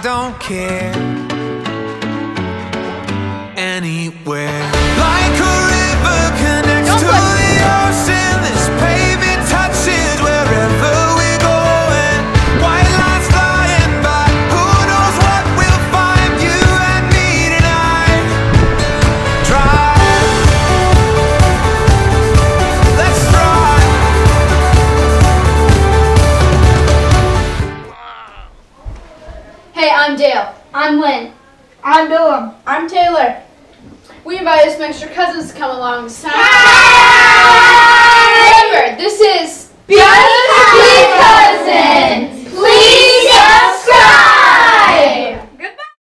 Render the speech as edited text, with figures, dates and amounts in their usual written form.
don't care anywhere. Like a river connects to the ocean, this pavement touches wherever we're going. White lines flying by, who knows what we'll find. You and me tonight. Drive, let's drive. Hey, I'm Dale. I'm Lynn. I'm Dylan. I'm Taylor. We invited some extra cousins to come along. Yay! Remember, this is Just